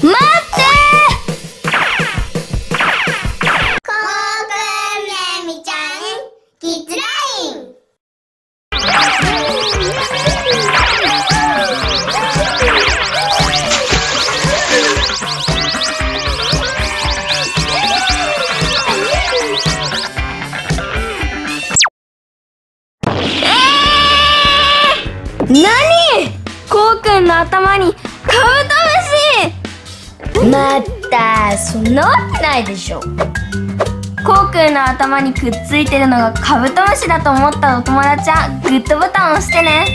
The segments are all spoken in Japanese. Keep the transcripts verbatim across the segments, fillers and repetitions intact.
待ってコウくん、めみちゃん、キッズライン。 なに？こうくんの頭にカブトムシ！まったそんなわけないでしょ。こうくんの頭にくっついてるのがカブトムシだと思ったお友達はグッドボタンを押してね。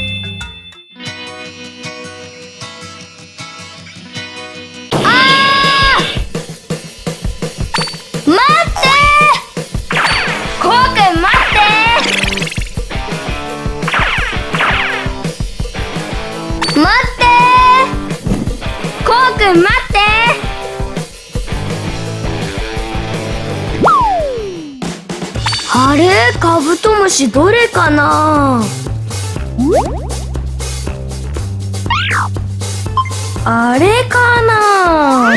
あー！待って！こうくん待って！待ってー！こうくん待ってー！あれ？カブトムシどれかな？あれかな？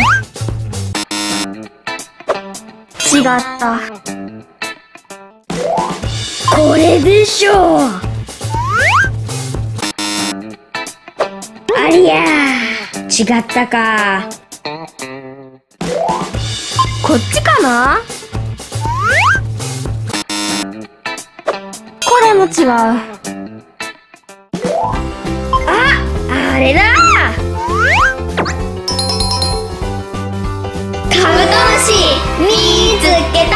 違った。これでしょう。ありゃー、違ったか。こっちかな？これも違う。あ、あれだ！カブトムシ見つけた。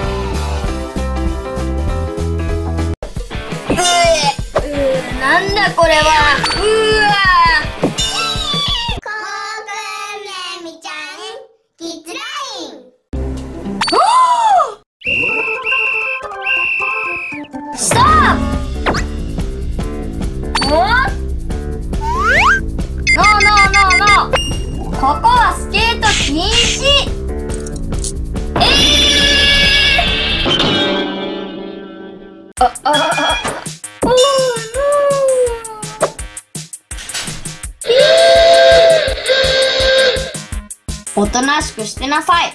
うー、なんだこれは。うわコウくん、めみちゃん、キッズライン。 ストップ！お？ノーノーノーノー！ここはスケート禁止！えー！あ、あ、あ、おーノー！おとなしくしてなさい。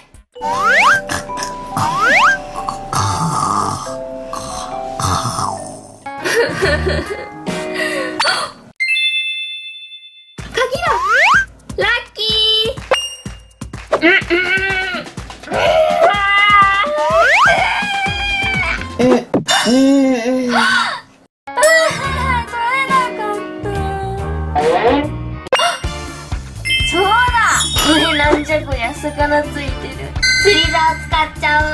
鍵だ！ラッキー！うんうんうんうん取れなかった。そうだ！これなんじゃこりゃ、魚ついてる。釣り竿使っちゃう。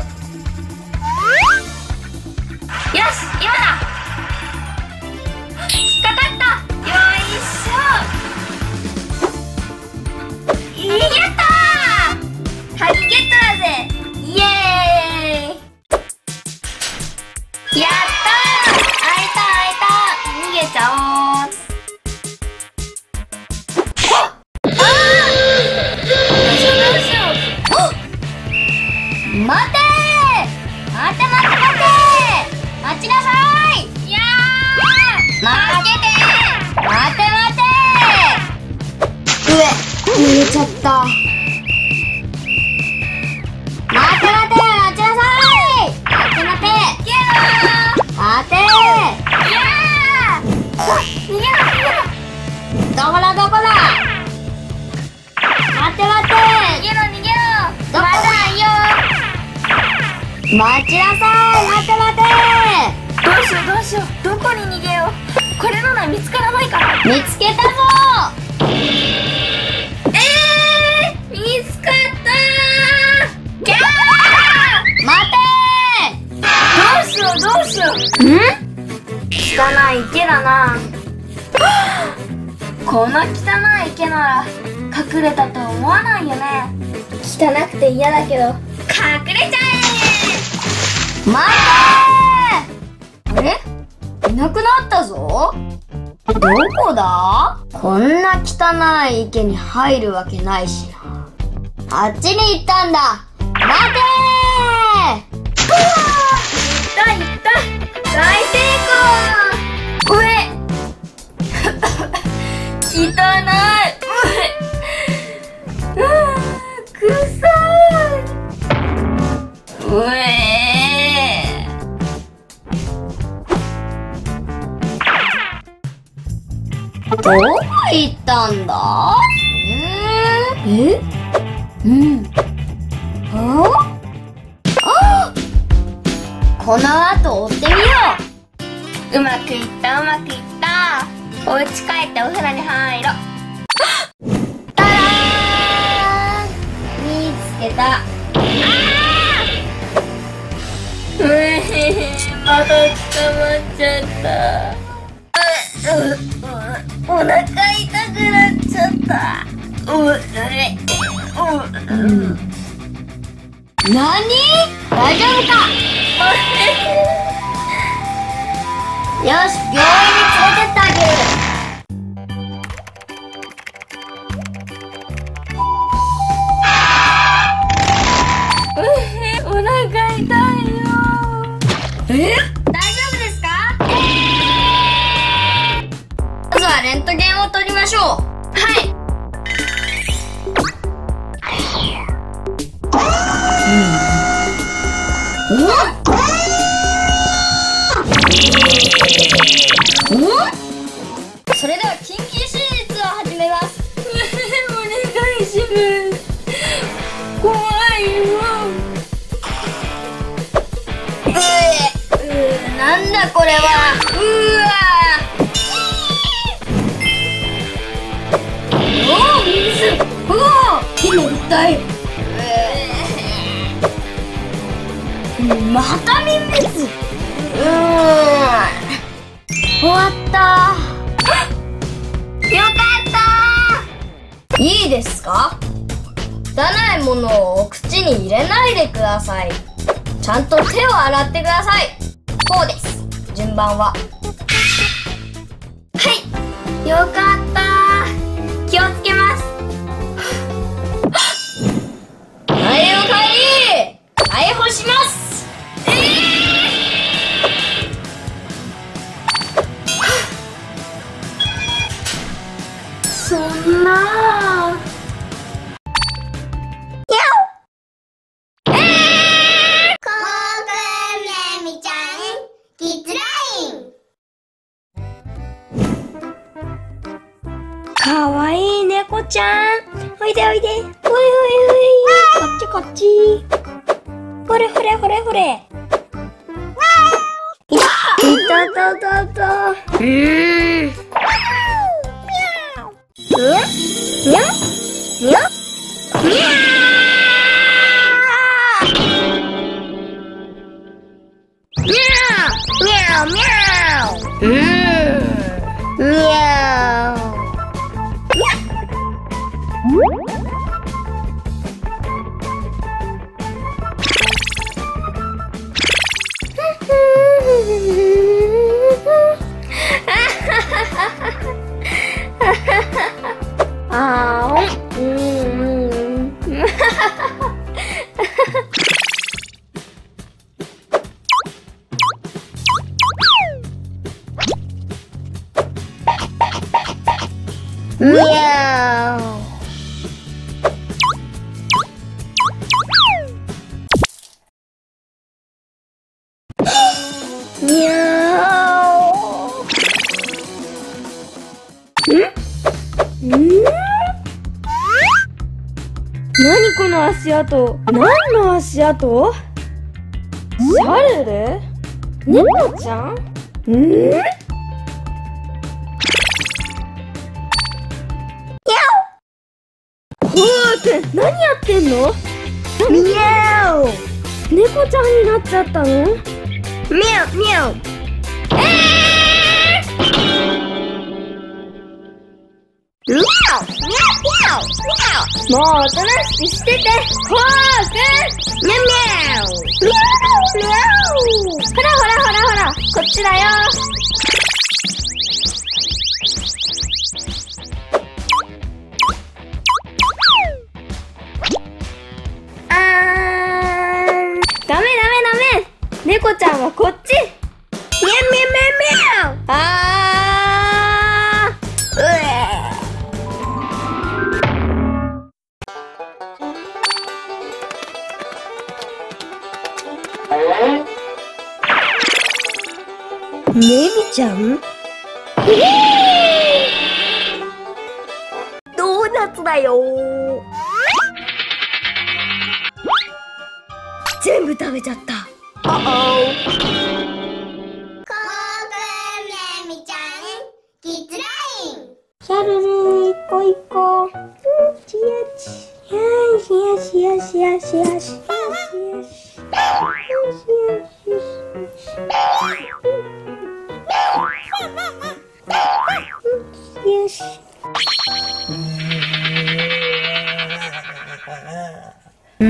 よし、今だ！引っかかった！よいしょ！やったー！鍵ゲットだぜ！イエーイ！やったー！開いた開いた！逃げちゃおう！ああ！どうしようどうしよう！待てー！待て待て待てー！待ちなさい！いやー！待けてー！待て待てー！うえ、逃げちゃった。待て待て、待ちなさい！待て待て！逃げろー！待てー！いやー！逃げろ逃げろ！どこだどこだ！待て待て！逃げろ逃げろ！まだいいよ！待ちなさい！待て待て！どうしようどうしよう、どこに逃げよう。これなら見つからないから。見つけたぞー！えー！見つかったー！キャー！待てー！どうしようどうしよう。ん？汚い池だな。こんな汚い池なら隠れたと思わないよね。汚くて嫌だけど隠れちゃえ！待てー！あれ？いなくなったぞ。どこだ？こんな汚い池に入るわけないしな。あっちに行ったんだ。待てー！うわー！いったいった！大成功！うえ！汚い！ううえー。どこ行ったんだ？えー、えうん。ああ、この後追ってみよう。うまくいったうまくいった。お家帰ってお風呂に入ろう。たらーん、見つけた。うえへ、また捕まっちゃった。ううお腹痛くなっちゃった。うえううなに？大丈夫か？よし、病院に連れてってあげる。お腹痛いよ。え？大丈夫ですか？まずはレントゲンを取りましょう。はい。うん、お？それでは緊急手術を始めます。お願いします。怖いよ。うー、なんだこれは。うわー。おお、水。うわー、今痛い。また民別。うーん、終わった。よかった。いいですか？汚いものをお口に入れないでください。ちゃんと手を洗ってください。こうです。順番は。はい、よかった。気をつけます。はい、おかえり。逮捕します。そんな。かわいい猫ちゃん。おいでおいで。おいおいおい。こっちこっち。ほれほれほれほれ。いたたたた。うーん。にゃにゃにゃにゃにゃにゃ。うーん。にゃー。あー、うん。みゃー。にゃー。ん？ん？何この足跡？何の足跡？シャルル？猫ちゃん？ん？ほーくん、何やってんの？ミャオ。猫ちゃんになっちゃったの？ミャオミャオ。えー！ミャオミャオミャオミャオ。もうおとなしくしてて。ほーくん。ミャオミャオミャオミャオ。ほらほらほらほら、こっちだよ。あーん。ダメダメダメ。猫ちゃんはこっち。ミャンミャンミャンミャン。あー。うえ。 じゃん。ドーナツだよ。全部食べちゃった。あお。 コークメミちゃんキッズライン。 シャルルー、一個一個。ちやち。よしよしよしよしよしよしよし。よし。うん？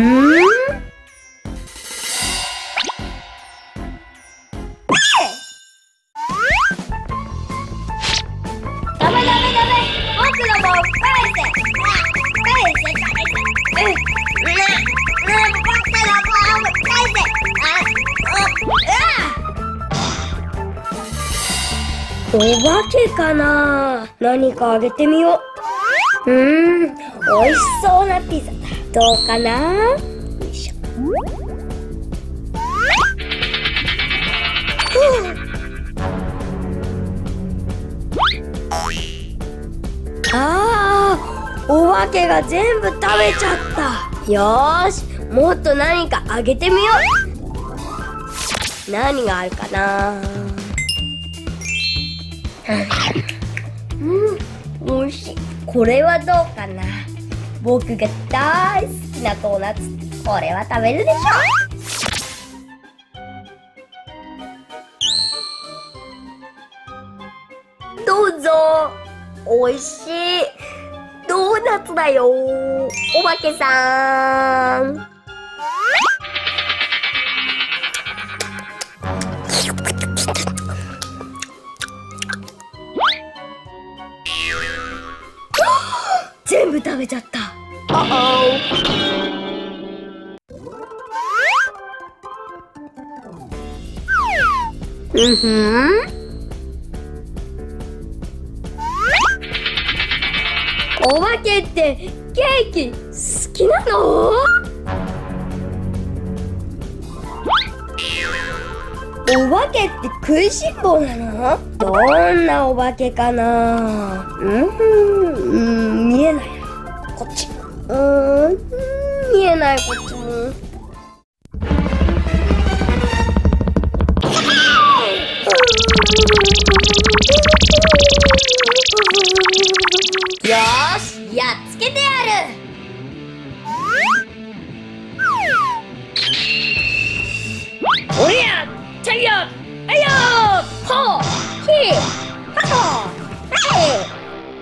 ダメダメダメ。僕の棒返せ。返せ返せ。うん。ねえねえ僕の棒返せ。あ、うわ。お化けかな。何かあげてみよう。うーん、美味しそうなピザだ。どうかな。よいしょ。ああ、お化けが全部食べちゃった。よーし、もっと何かあげてみよう。何があるかな。うん、美味しい。これはどうかな。僕が大好きなドーナツ。これは食べるでしょ。どうぞ。美味しいドーナツだよ。お化けさん。全部食べちゃった。あお。うんふん。お化けってケーキ好きなの？お化けって食いしん坊なの？どんなお化けかな。うん、うん、見えないな。こっち。うーん、見えない。こっちも。よーし、やっつけてやる。おりゃ、ちゃいよ、あいよ、ほう、ひ、はほ、はい。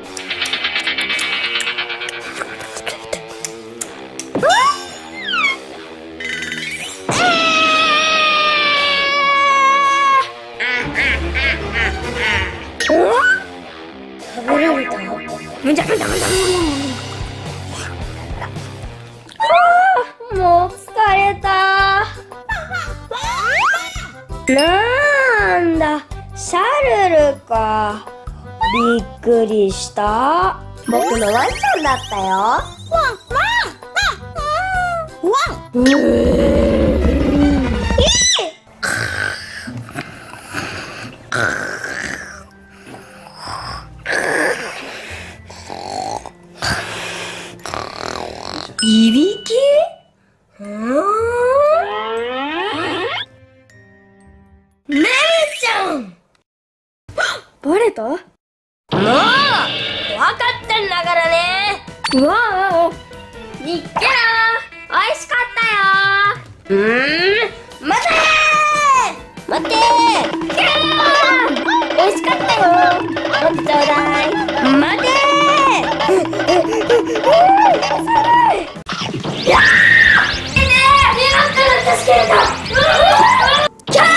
食べられた。むちゃむちゃむちゃむちゃ。もう疲れた。なんだ、シャルルか。びっくりした。僕のワンちゃんだったよ。ワンワンワンワン。うーん。いびき？うーん。メメちゃん！バレた？もう！わかったんだからね！うわあ！いっけな！おいしかったよ！うーん！待てー！待ってー！けー！おいしかったよ！もっとちょうだい！待てー！やー！ねえねえ！見ますから助けるか！キャー！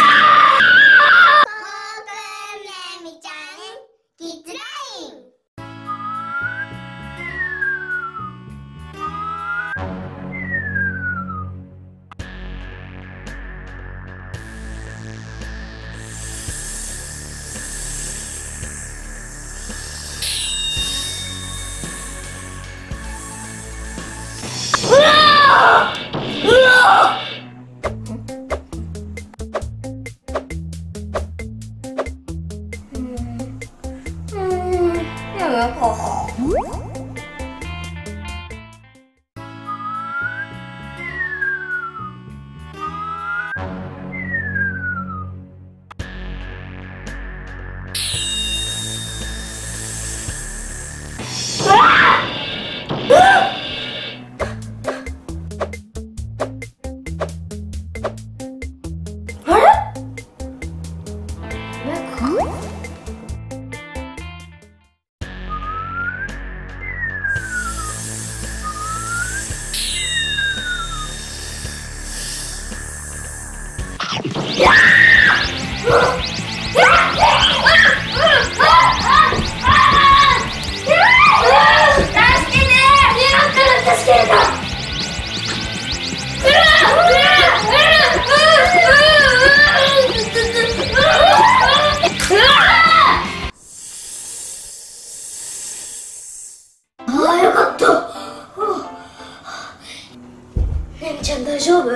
ちゃん大丈夫？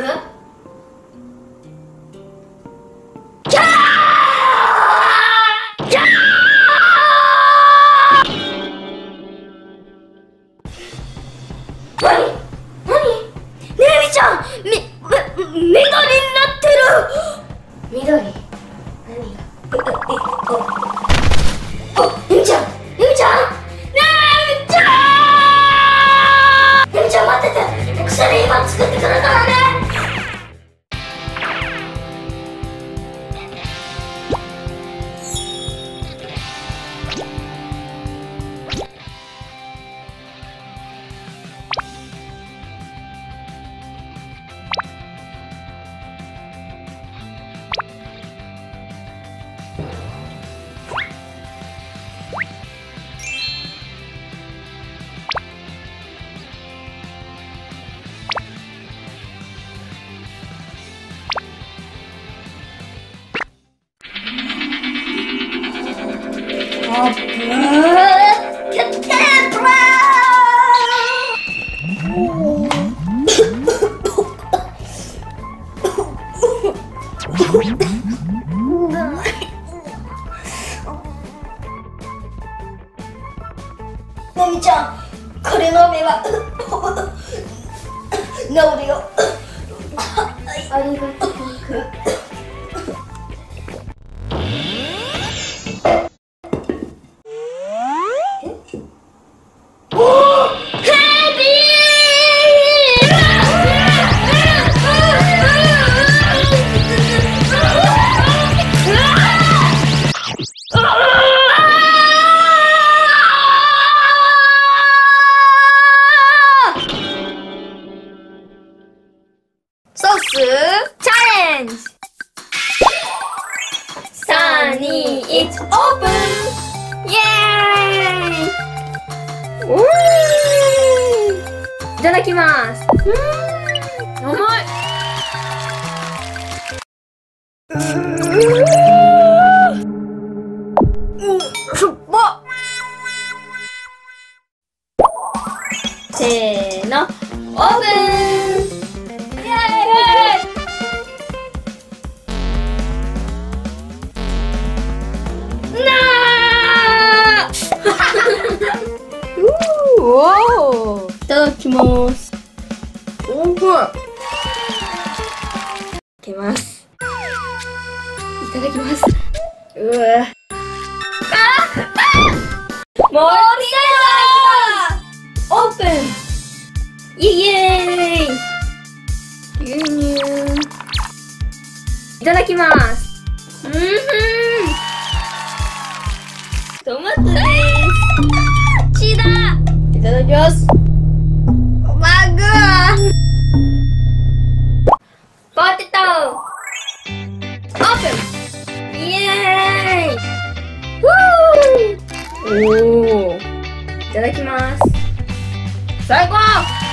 キャー！キャー！何？何？ねえみちゃん、み、み、緑になってる。緑？何が？え、え、え、あ、えみちゃん、えみちゃん、ねえみちゃん。えみちゃん待ってて。薬今作ってくるからね。あぶーやってーブラーなみちゃん、これ飲めば治るよ。ありがとう。ソースチャレンジ。さん、に、いち、オープン。イエーイ。おー、いただきます。うーん、甘い。うーん、しょっぱ。せーの、オープン。おー、いただきます。おいしい。いただきます。いただきます。うわ。ああ、もう見たよ。オープン。イエーイ。牛乳。いただきます。うんふん。トマトです。血だ。いただきます。マグー。ポテト。オープン。イエーイ。ウー。おー。いただきます。最高。